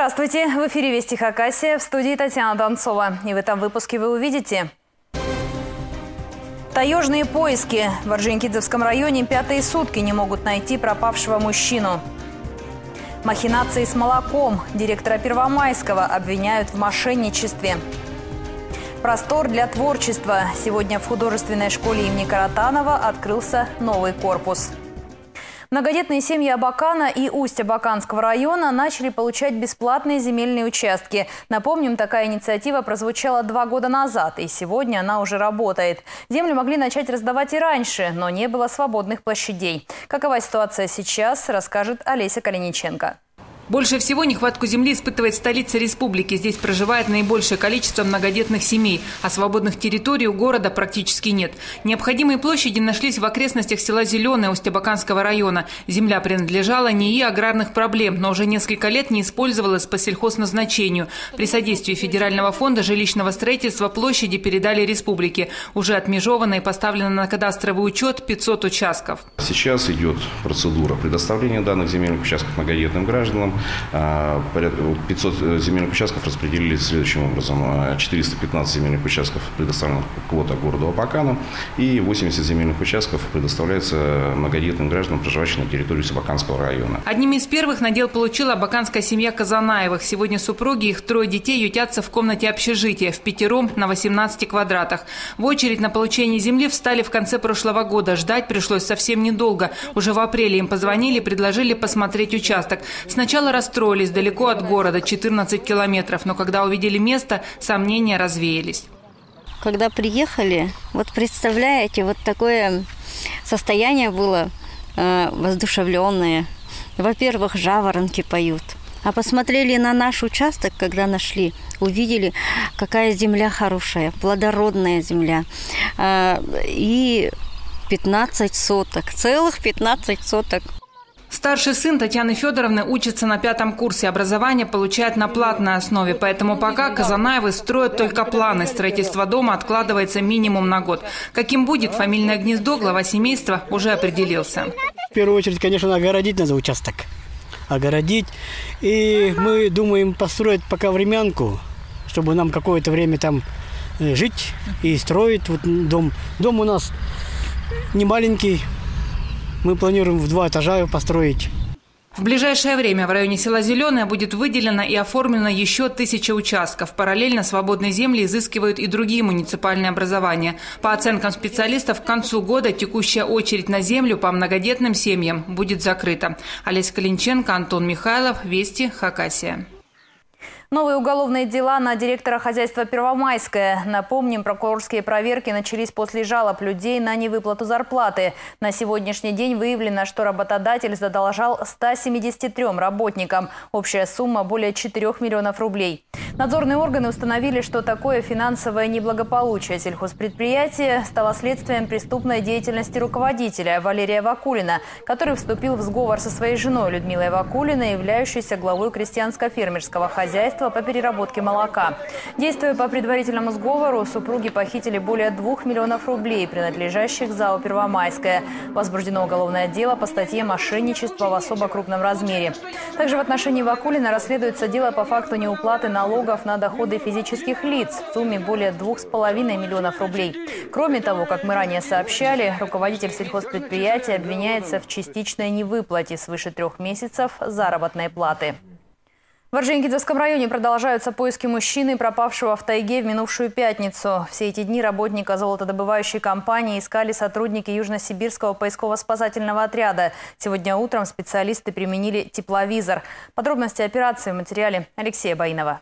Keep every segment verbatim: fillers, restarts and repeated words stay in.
Здравствуйте! В эфире «Вести Хакасия», в студии Татьяна Донцова. И в этом выпуске вы увидите: таежные поиски. В Орджоникидзевском районе пятые сутки не могут найти пропавшего мужчину. Махинации с молоком. Директора Первомайского обвиняют в мошенничестве. Простор для творчества. Сегодня в художественной школе имени Каратанова открылся новый корпус. Многодетные семьи Абакана и Усть-Абаканского района начали получать бесплатные земельные участки. Напомним, такая инициатива прозвучала два года назад, и сегодня она уже работает. Землю могли начать раздавать и раньше, но не было свободных площадей. Какова ситуация сейчас, расскажет Олеся Калиниченко. Больше всего нехватку земли испытывает столица республики. Здесь проживает наибольшее количество многодетных семей, а свободных территорий у города практически нет. Необходимые площади нашлись в окрестностях села Зеленое Усть-Абаканского района. Земля принадлежала НИИ аграрных проблем, но уже несколько лет не использовалась по сельхозназначению. При содействии Федерального фонда жилищного строительства площади передали республике. Уже отмежовано и поставлено на кадастровый учет пятьсот участков. Сейчас идет процедура предоставления данных земельных участков многодетным гражданам. пятьсот земельных участков распределили следующим образом. четыреста пятнадцать земельных участков предоставлено квота городу Абакана, и восемьдесят земельных участков предоставляется многодетным гражданам, проживающим на территории Абаканского района. Одними из первых надел получила абаканская семья Казанаевых. Сегодня супруги и их трое детей ютятся в комнате общежития впятером на восемнадцати квадратах. В очередь на получение земли встали в конце прошлого года. Ждать пришлось совсем недолго. Уже в апреле им позвонили и предложили посмотреть участок. Сначала расстроились, далеко от города, четырнадцать километров, но когда увидели место, сомнения развеялись. Когда приехали, вот представляете, вот такое состояние было э, воодушевленное. Во-первых, жаворонки поют. А посмотрели на наш участок, когда нашли, увидели, какая земля хорошая, плодородная земля. Э, и пятнадцать соток, целых пятнадцать соток. Старший сын Татьяны Федоровны учится на пятом курсе. Образование получает на платной основе. Поэтому пока Казанаевы строят только планы. Строительство дома откладывается минимум на год. Каким будет фамильное гнездо, глава семейства уже определился. В первую очередь, конечно, огородить надо участок. Огородить. И мы думаем построить пока времянку, чтобы нам какое-то время там жить и строить вот дом. Дом у нас не маленький. Мы планируем в два этажа его построить. В ближайшее время в районе села Зеленое будет выделено и оформлено еще тысяча участков. Параллельно свободные земли изыскивают и другие муниципальные образования. По оценкам специалистов, к концу года текущая очередь на землю по многодетным семьям будет закрыта. Олеся Калиниченко, Антон Михайлов, Вести, Хакасия. Новые уголовные дела на директора хозяйства «Первомайское». Напомним, прокурорские проверки начались после жалоб людей на невыплату зарплаты. На сегодняшний день выявлено, что работодатель задолжал ста семидесяти трём работникам. Общая сумма более четырёх миллионов рублей. Надзорные органы установили, что такое финансовое неблагополучие сельхозпредприятия стало следствием преступной деятельности руководителя Валерия Вакулина, который вступил в сговор со своей женой Людмилой Вакулиной, являющейся главой крестьянско-фермерского хозяйства по переработке молока. Действуя по предварительному сговору, супруги похитили более двух миллионов рублей, принадлежащих ЗАО «Первомайское». Возбуждено уголовное дело по статье «Мошенничество в особо крупном размере». Также в отношении Вакулина расследуется дело по факту неуплаты налогов на доходы физических лиц в сумме более двух с половиной миллионов рублей. Кроме того, как мы ранее сообщали, руководитель сельхозпредприятия обвиняется в частичной невыплате свыше трех месяцев заработной платы. В Орджоникидзевском районе продолжаются поиски мужчины, пропавшего в тайге в минувшую пятницу. Все эти дни работника золотодобывающей компании искали сотрудники Южно-Сибирского поисково-спасательного отряда. Сегодня утром специалисты применили тепловизор. Подробности операции в материале Алексея Баинова.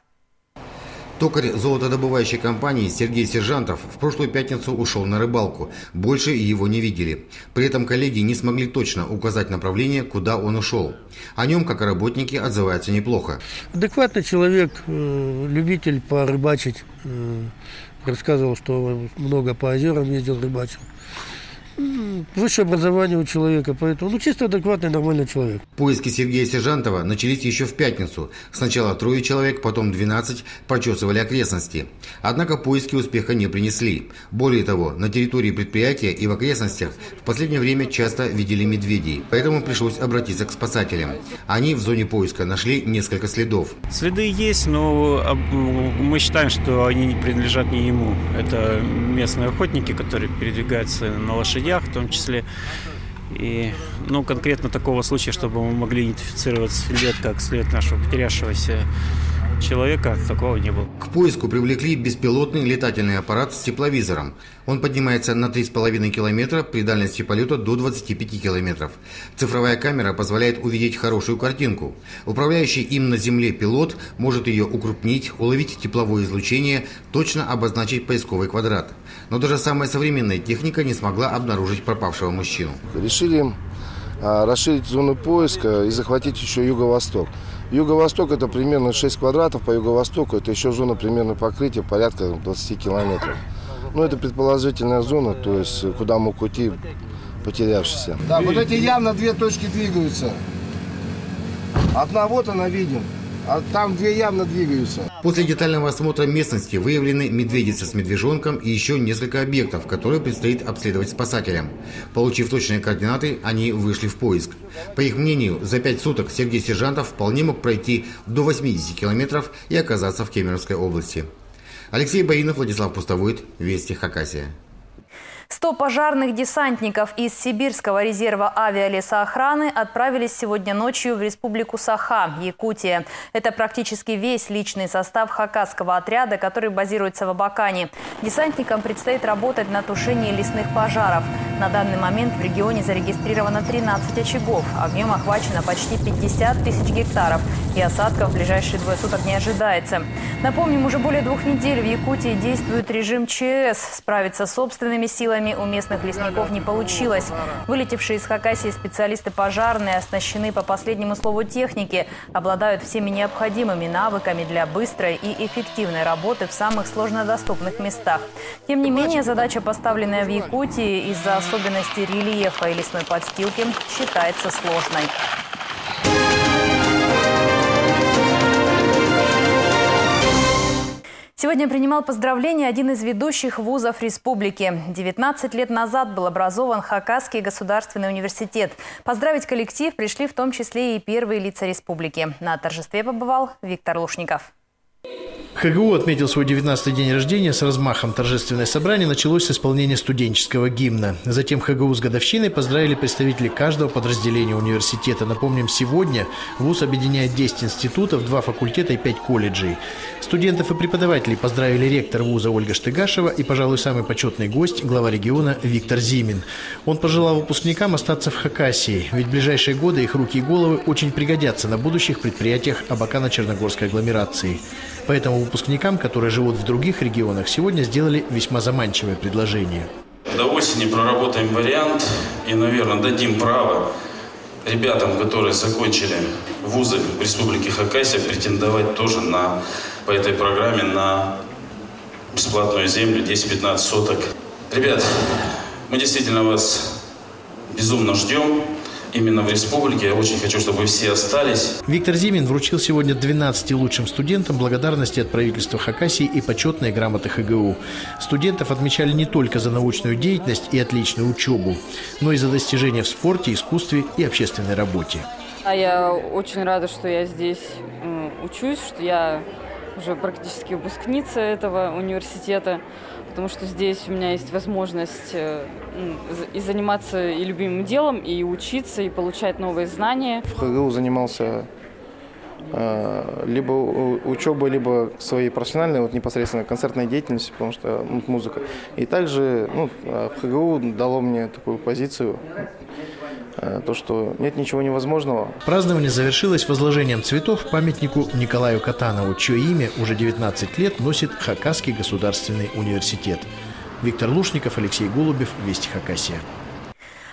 Токарь золотодобывающей компании Сергей Сержантов в прошлую пятницу ушел на рыбалку. Больше его не видели. При этом коллеги не смогли точно указать направление, куда он ушел. О нем, как о работнике, отзываются неплохо. Адекватный человек, любитель порыбачить. Рассказывал, что много по озерам ездил, рыбачил. высшее образование у человека, поэтому ну, чисто адекватный, нормальный человек. Поиски Сергея Сержантова начались еще в пятницу. Сначала трое человек, потом двенадцать прочесывали окрестности. Однако поиски успеха не принесли. Более того, на территории предприятия и в окрестностях в последнее время часто видели медведей. Поэтому пришлось обратиться к спасателям. Они в зоне поиска нашли несколько следов. Следы есть, но мы считаем, что они не принадлежат не ему. Это местные охотники, которые передвигаются на лошадях в том числе. И, ну, конкретно такого случая, чтобы мы могли идентифицировать след как след нашего потерявшегося человека, такого не было. К поиску привлекли беспилотный летательный аппарат с тепловизором. Он поднимается на три с половиной километра при дальности полета до двадцати пяти километров. Цифровая камера позволяет увидеть хорошую картинку. Управляющий им на земле пилот может ее укрупнить, уловить тепловое излучение, точно обозначить поисковый квадрат. Но даже самая современная техника не смогла обнаружить пропавшего мужчину. Решили расширить зону поиска и захватить еще юго-восток. Юго-восток – это примерно шесть квадратов, по юго-востоку это еще зона примерно покрытия порядка двадцати километров. Ну, это предположительная зона, то есть куда мог уйти потерявшийся. Да, вот эти явно две точки двигаются. Одна вот она видим, а там две явно двигаются. После детального осмотра местности выявлены медведица с медвежонком и еще несколько объектов, которые предстоит обследовать спасателям. Получив точные координаты, они вышли в поиск. По их мнению, за пять суток Сергей Сержантов вполне мог пройти до восьмидесяти километров и оказаться в Кемеровской области. Алексей Баринов, Владислав Пустовойт, Вести, Хакасия. сто пожарных десантников из Сибирского резерва авиалесоохраны отправились сегодня ночью в республику Саха, Якутия. Это практически весь личный состав хакасского отряда, который базируется в Абакане. Десантникам предстоит работать на тушении лесных пожаров. На данный момент в регионе зарегистрировано тринадцать очагов. Огнем охвачено почти пятьдесят тысяч гектаров. И осадков в ближайшие двое суток не ожидается. Напомним, уже более двух недель в Якутии действует режим ЧС. Справиться с собственными силами у местных лесников не получилось. Вылетевшие из Хакасии специалисты пожарные оснащены по последнему слову техники, обладают всеми необходимыми навыками для быстрой и эффективной работы в самых сложнодоступных местах. Тем не менее, задача, поставленная в Якутии из-за особенностей рельефа и лесной подстилки, считается сложной. Сегодня принимал поздравления один из ведущих вузов республики. девятнадцать лет назад был образован Хакасский государственный университет. Поздравить коллектив пришли в том числе и первые лица республики. На торжестве побывал Виктор Лушников. ХГУ отметил свой девятнадцатый день рождения с размахом. Торжественное собрание началось с исполнения студенческого гимна. Затем ХГУ с годовщиной поздравили представителей каждого подразделения университета. Напомним, сегодня вуз объединяет десять институтов, два факультета и пять колледжей. Студентов и преподавателей поздравили ректор вуза Ольга Штыгашева и, пожалуй, самый почетный гость, глава региона Виктор Зимин. Он пожелал выпускникам остаться в Хакасии, ведь в ближайшие годы их руки и головы очень пригодятся на будущих предприятиях Абакано-Черногорской агломерации. Поэтому выпускникам, которые живут в других регионах, сегодня сделали весьма заманчивое предложение. До осени проработаем вариант и, наверное, дадим право ребятам, которые закончили вузы в Республике Хакасия, претендовать тоже на, по этой программе на бесплатную землю десять-пятнадцать соток. Ребят, мы действительно вас безумно ждем. Именно в республике. Я очень хочу, чтобы вы все остались. Виктор Зимин вручил сегодня двенадцати лучшим студентам благодарности от правительства Хакасии и почетные грамоты ХГУ. Студентов отмечали не только за научную деятельность и отличную учебу, но и за достижения в спорте, искусстве и общественной работе. Я очень рада, что я здесь учусь, что я уже практически выпускница этого университета, потому что здесь у меня есть возможность и заниматься и любимым делом, и учиться, и получать новые знания. В ХГУ занимался э, либо учебой, либо своей профессиональной, вот непосредственно концертной деятельностью, потому что ну, музыка. И также ну, в ХГУ дало мне такую позицию, э, то, что нет ничего невозможного. Празднование завершилось возложением цветов к памятнику Николаю Катанову, чье имя уже девятнадцать лет носит Хакасский государственный университет. Виктор Лушников, Алексей Голубев, Вести, Хакасия.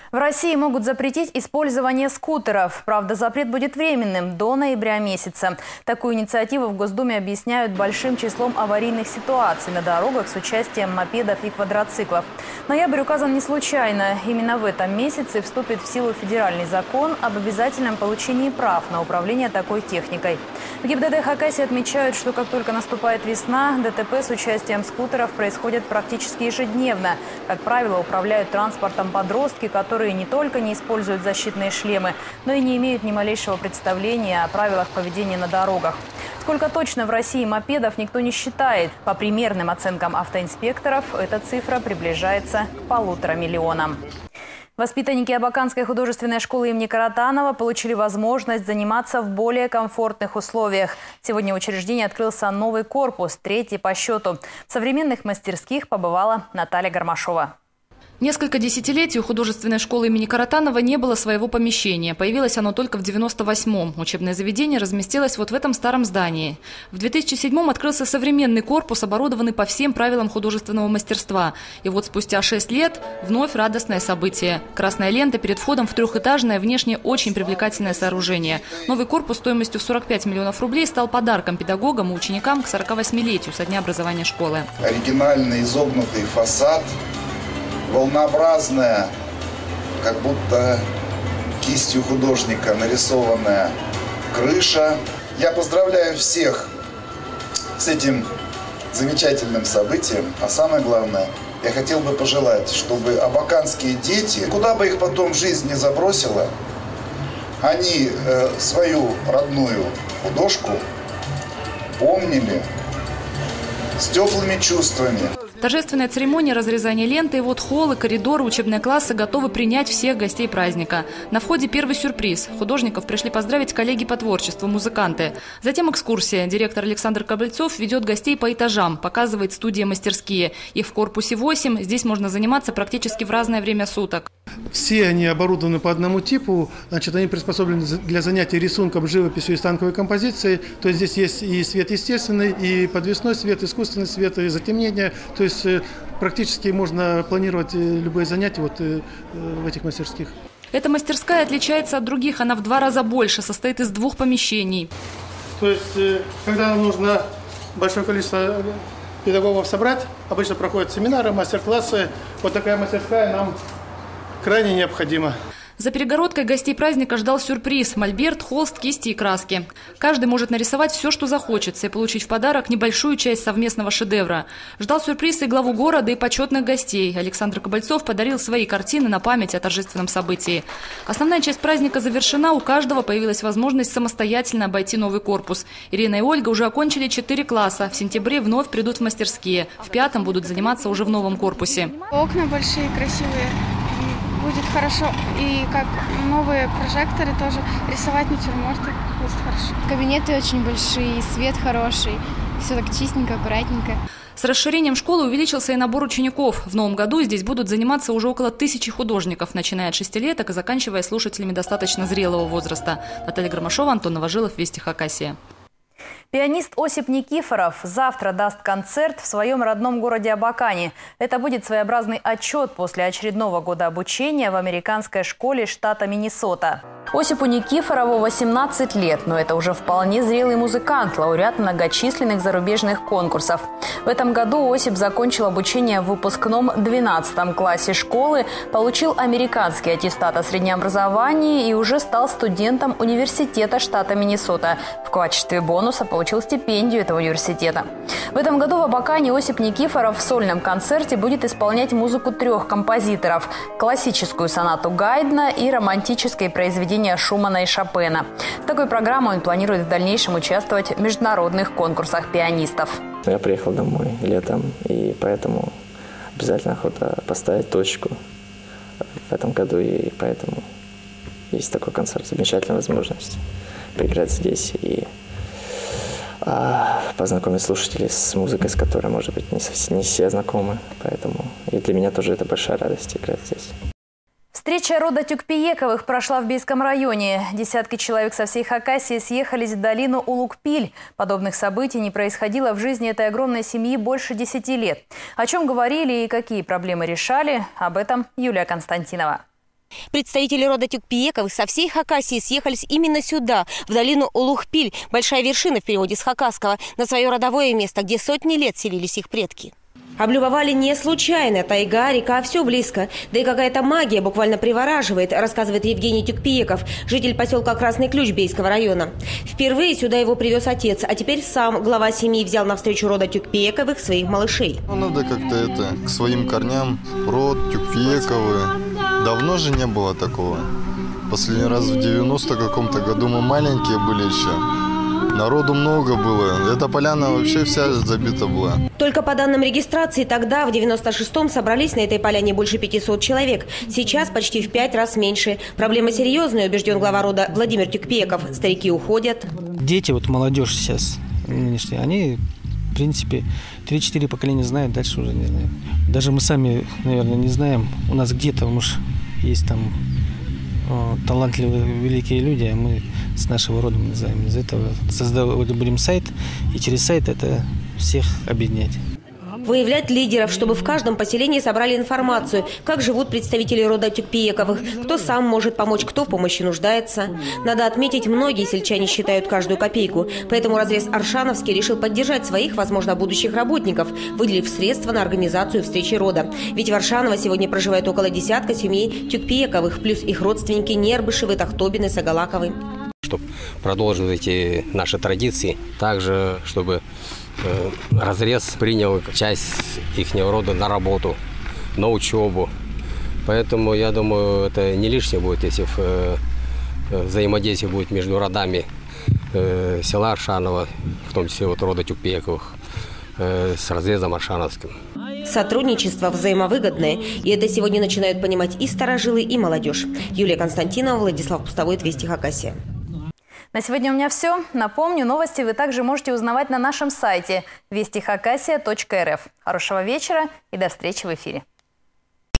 В России могут запретить использование скутеров. Правда, запрет будет временным до ноября месяца. Такую инициативу в Госдуме объясняют большим числом аварийных ситуаций на дорогах с участием мопедов и квадроциклов. Ноябрь указан не случайно. Именно в этом месяце вступит в силу федеральный закон об обязательном получении прав на управление такой техникой. В ГИБДД Хакасии отмечают, что как только наступает весна, ДТП с участием скутеров происходят практически ежедневно. Как правило, управляют транспортом подростки, которые которые не только не используют защитные шлемы, но и не имеют ни малейшего представления о правилах поведения на дорогах. Сколько точно в России мопедов, никто не считает. По примерным оценкам автоинспекторов, эта цифра приближается к полутора миллионам. Воспитанники Абаканской художественной школы имени Каратанова получили возможность заниматься в более комфортных условиях. Сегодня в учреждении открылся новый корпус, третий по счету. В современных мастерских побывала Наталья Гармашова. Несколько десятилетий у художественной школы имени Каратанова не было своего помещения. Появилось оно только в девяносто восьмом. Учебное заведение разместилось вот в этом старом здании. В две тысячи седьмом открылся современный корпус, оборудованный по всем правилам художественного мастерства. И вот спустя шесть лет вновь радостное событие. Красная лента перед входом в трехэтажное, внешне очень привлекательное сооружение. Новый корпус стоимостью в сорок пять миллионов рублей стал подарком педагогам и ученикам к сорокавосьмилетию со дня образования школы. Оригинальный изогнутый фасад. Волнообразная, как будто кистью художника нарисованная крыша. Я поздравляю всех с этим замечательным событием. А самое главное, я хотел бы пожелать, чтобы абаканские дети, куда бы их потом жизнь не забросила, они э, свою родную художку помнили с теплыми чувствами. Торжественная церемония разрезания ленты, и вот холлы, коридоры, учебные классы готовы принять всех гостей праздника. На входе первый сюрприз. Художников пришли поздравить коллеги по творчеству, музыканты. Затем экскурсия. Директор Александр Кобыльцов ведет гостей по этажам, показывает студии-мастерские. Их в корпусе восемь, здесь можно заниматься практически в разное время суток. Все они оборудованы по одному типу, значит, они приспособлены для занятий рисунком, живописью и станковой композицией. То есть здесь есть и свет естественный, и подвесной свет, искусственный свет, и затемнение. То есть практически можно планировать любые занятия вот в этих мастерских. Эта мастерская отличается от других, она в два раза больше, состоит из двух помещений. То есть, когда нам нужно большое количество педагогов собрать, обычно проходят семинары, мастер-классы. Вот такая мастерская нам крайне необходима. За перегородкой гостей праздника ждал сюрприз – мольберт, холст, кисти и краски. Каждый может нарисовать все, что захочется, и получить в подарок небольшую часть совместного шедевра. Ждал сюрприз и главу города, и почетных гостей. Александр Кобыльцов подарил свои картины на память о торжественном событии. Основная часть праздника завершена, у каждого появилась возможность самостоятельно обойти новый корпус. Ирина и Ольга уже окончили четыре класса. В сентябре вновь придут в мастерские. В пятом будут заниматься уже в новом корпусе. Окна большие, красивые. Будет хорошо. И как новые прожекторы тоже. Рисовать натюрморты будет хорошо. Кабинеты очень большие, свет хороший. Все так чистенько, аккуратненько. С расширением школы увеличился и набор учеников. В новом году здесь будут заниматься уже около тысячи художников, начиная от шестилеток и заканчивая слушателями достаточно зрелого возраста. Наталья Гармашова, Антон Новожилов, Вести Хакасия. Пианист Осип Никифоров завтра даст концерт в своем родном городе Абакане. Это будет своеобразный отчет после очередного года обучения в американской школе штата Миннесота. Осипу Никифорову восемнадцать лет, но это уже вполне зрелый музыкант, лауреат многочисленных зарубежных конкурсов. В этом году Осип закончил обучение в выпускном двенадцатом классе школы, получил американский аттестат о среднем образовании и уже стал студентом университета штата Миннесота. В качестве бонуса получил стипендию этого университета. В этом году в Абакане Осип Никифоров в сольном концерте будет исполнять музыку трех композиторов – классическую сонату Гайдна и романтическое произведение Шумана и Шопена. С такой программой он планирует в дальнейшем участвовать в международных конкурсах пианистов. Я приехал домой летом, и поэтому обязательно охота поставить точку в этом году, и поэтому есть такой концерт, замечательная возможность поиграть здесь и а, познакомить слушателей с музыкой, с которой, может быть, не, совсем, не все знакомы, поэтому и для меня тоже это большая радость играть здесь. Встреча рода Тюкпиековых прошла в Бийском районе. Десятки человек со всей Хакасии съехались в долину Улугпиль. Подобных событий не происходило в жизни этой огромной семьи больше десяти лет. О чем говорили и какие проблемы решали, об этом Юлия Константинова. Представители рода Тюкпиековых со всей Хакасии съехались именно сюда, в долину Улугпиль, большая вершина в переводе с хакасского, на свое родовое место, где сотни лет селились их предки. Облюбовали не случайно. Тайга, река, все близко. Да и какая-то магия буквально привораживает, рассказывает Евгений Тюкпиеков, житель поселка Красный Ключ Бейского района. Впервые сюда его привез отец, а теперь сам глава семьи взял навстречу рода Тюкпиековых своих малышей. Ну, надо как-то это, к своим корням. Род Тюкпиековы. Давно же не было такого. Последний раз в девяностом каком-то году мы маленькие были еще. Народу много было. Эта поляна вообще вся забита была. Только по данным регистрации тогда, в девяносто шестом, собрались на этой поляне больше пятисот человек. Сейчас почти в пять раз меньше. Проблема серьезная, убежден глава рода Владимир Тюкпиеков. Старики уходят. Дети, вот молодежь сейчас нынешняя, они, в принципе, три-четыре поколения знают, дальше уже не знают. Даже мы сами, наверное, не знаем. У нас где-то, может, есть там талантливые великие люди, а мы с нашего рода не знаем. Из этого создавать будем сайт, и через сайт это всех объединять. Выявлять лидеров, чтобы в каждом поселении собрали информацию, как живут представители рода Тюкпиековых, кто сам может помочь, кто в помощи нуждается. Надо отметить, многие сельчане считают каждую копейку, поэтому разрез Аршановский решил поддержать своих, возможно, будущих работников, выделив средства на организацию встречи рода. Ведь в Аршаново сегодня проживает около десятка семей Тюкпиековых, плюс их родственники Нербышевы, Тахтобины, Сагалаковы. Чтобы продолжить эти наши традиции, также, чтобы разрез принял часть их рода на работу, на учебу. Поэтому, я думаю, это не лишнее будет, если взаимодействие будет между родами села Аршаново, в том числе вот рода Тюкпиековых, с разрезом Аршановским. Сотрудничество взаимовыгодное, и это сегодня начинают понимать и старожилы, и молодежь. Юлия Константинова, Владислав Пустовой, Вести Хакасия. На сегодня у меня все. Напомню, новости вы также можете узнавать на нашем сайте вести хакасия точка эр эф. Хорошего вечера и до встречи в эфире.